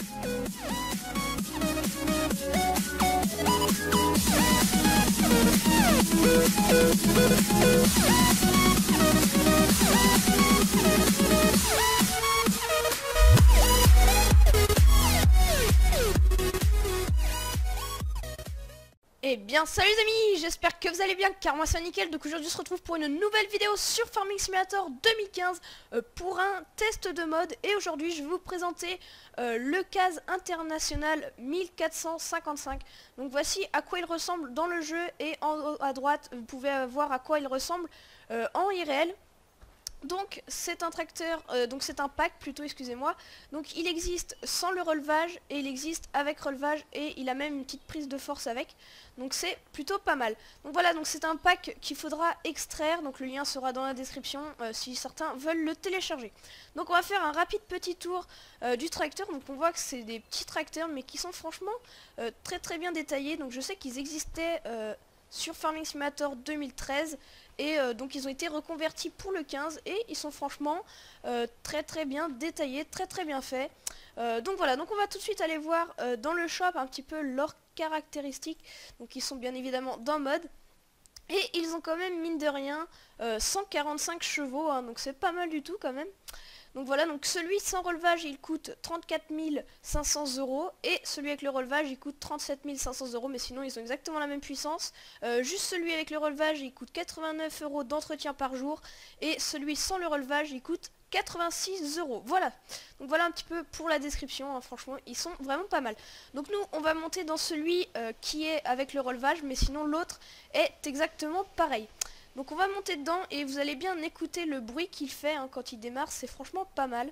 Eh bien salut les amis, j'espère que vous allez bien car moi c'est nickel. Donc aujourd'hui on se retrouve pour une nouvelle vidéo sur Farming Simulator 2015 pour un test de mode. Et aujourd'hui je vais vous présenter le CAS international 1455. Donc voici à quoi il ressemble dans le jeu, et en haut à droite vous pouvez voir à quoi il ressemble en IRL. Donc c'est un tracteur, donc c'est un pack plutôt, excusez-moi. Donc il existe sans le relevage et il existe avec relevage, et il a même une petite prise de force avec. Donc c'est plutôt pas mal. Donc voilà, donc c'est un pack qu'il faudra extraire. Donc le lien sera dans la description si certains veulent le télécharger. Donc on va faire un rapide petit tour du tracteur. Donc on voit que c'est des petits tracteurs mais qui sont franchement très bien détaillés. Donc je sais qu'ils existaient sur Farming Simulator 2013 et donc ils ont été reconvertis pour le 15 et ils sont franchement très bien détaillés, très bien faits. Donc voilà, donc on va tout de suite aller voir dans le shop un petit peu leurs caractéristiques. Donc ils sont bien évidemment dans mode et ils ont quand même mine de rien 145 chevaux, hein, donc c'est pas mal du tout quand même. Donc voilà, donc celui sans relevage il coûte 34 500 € et celui avec le relevage il coûte 37 500 €, mais sinon ils ont exactement la même puissance. Juste celui avec le relevage il coûte 89 € d'entretien par jour et celui sans le relevage il coûte 86 €. Voilà, donc voilà un petit peu pour la description, hein. Franchement ils sont vraiment pas mal. Donc nous on va monter dans celui qui est avec le relevage, mais sinon l'autre est exactement pareil. Donc on va monter dedans et vous allez bien écouter le bruit qu'il fait hein, quand il démarre, c'est franchement pas mal.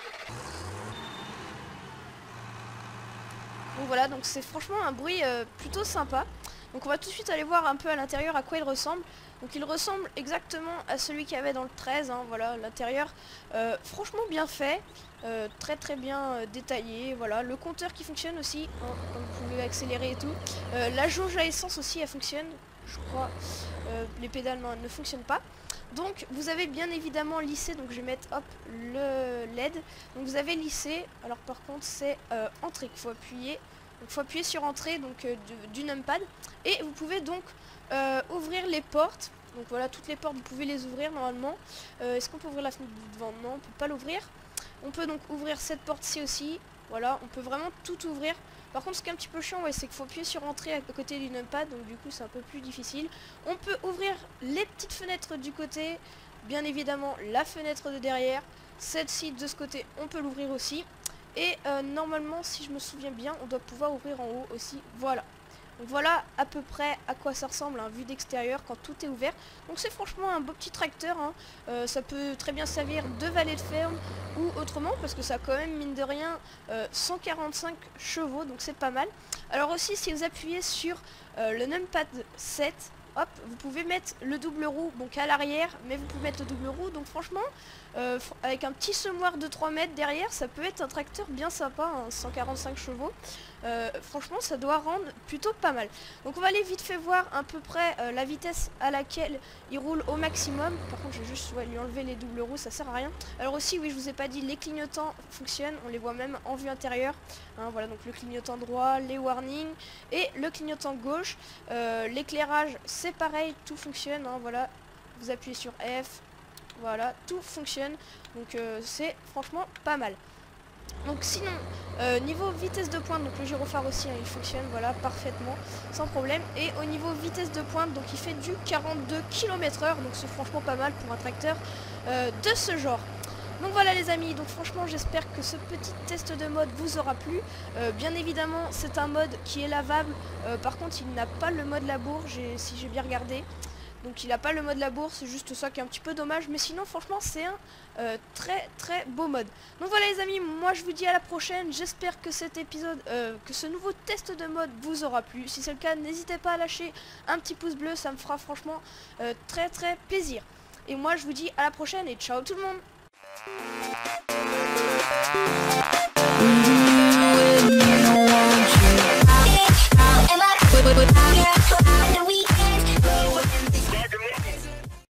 Donc voilà, donc c'est franchement un bruit plutôt sympa. Donc on va tout de suite aller voir un peu à l'intérieur à quoi il ressemble. Donc il ressemble exactement à celui qu'il y avait dans le 13, hein, voilà l'intérieur franchement bien fait, très bien détaillé. Voilà, le compteur qui fonctionne aussi, hein, comme vous pouvez accélérer et tout. La jauge à essence aussi elle fonctionne, je crois. Les pédales non, elles ne fonctionnent pas. Donc vous avez bien évidemment lissé, donc je vais mettre hop le LED. Donc vous avez lissé, alors par contre c'est entrée qu'il faut appuyer. Donc il faut appuyer sur entrée donc du numpad. Et vous pouvez donc ouvrir les portes. Donc voilà, toutes les portes vous pouvez les ouvrir normalement. Est-ce qu'on peut ouvrir la fenêtre du devant? Non, on peut pas l'ouvrir. On peut donc ouvrir cette porte-ci aussi. Voilà, on peut vraiment tout ouvrir. Par contre ce qui est un petit peu chiant, ouais, c'est qu'il faut appuyer sur entrée à côté du numpad, donc du coup c'est un peu plus difficile. On peut ouvrir les petites fenêtres du côté, bien évidemment la fenêtre de derrière, celle-ci de ce côté on peut l'ouvrir aussi. Et normalement si je me souviens bien on doit pouvoir ouvrir en haut aussi, voilà. Donc voilà à peu près à quoi ça ressemble, hein, vue d'extérieur quand tout est ouvert. Donc c'est franchement un beau petit tracteur, hein. Ça peut très bien servir de valet de ferme ou autrement, parce que ça a quand même mine de rien 145 chevaux, donc c'est pas mal. Alors aussi si vous appuyez sur le numpad 7, hop, vous pouvez mettre le double roue donc à l'arrière, mais vous pouvez mettre le double roue, donc franchement avec un petit semoir de 3 mètres derrière, ça peut être un tracteur bien sympa, hein, 145 chevaux. Franchement ça doit rendre plutôt pas mal. Donc on va aller vite fait voir à peu près la vitesse à laquelle il roule au maximum. Par contre je vais juste lui enlever les doubles roues, ça sert à rien. Alors aussi oui, je vous ai pas dit, les clignotants fonctionnent, on les voit même en vue intérieure, hein, voilà, donc le clignotant droit, les warnings et le clignotant gauche. L'éclairage c'est pareil, tout fonctionne, hein, voilà, vous appuyez sur F, voilà, tout fonctionne, donc c'est franchement pas mal. Donc sinon niveau vitesse de pointe, donc le gyrophare aussi hein, il fonctionne, voilà, parfaitement sans problème. Et au niveau vitesse de pointe, donc il fait du 42 km/h, donc c'est franchement pas mal pour un tracteur de ce genre. Donc voilà les amis, donc franchement j'espère que ce petit test de mode vous aura plu. Bien évidemment c'est un mode qui est lavable, par contre il n'a pas le mode labour, si j'ai bien regardé. Donc il n'a pas le mode labour, c'est juste ça qui est un petit peu dommage, mais sinon franchement c'est un très beau mode. Donc voilà les amis, moi je vous dis à la prochaine. J'espère que cet épisode, que ce nouveau test de mode vous aura plu. Si c'est le cas, n'hésitez pas à lâcher un petit pouce bleu, ça me fera franchement très plaisir. Et moi je vous dis à la prochaine et ciao tout le monde.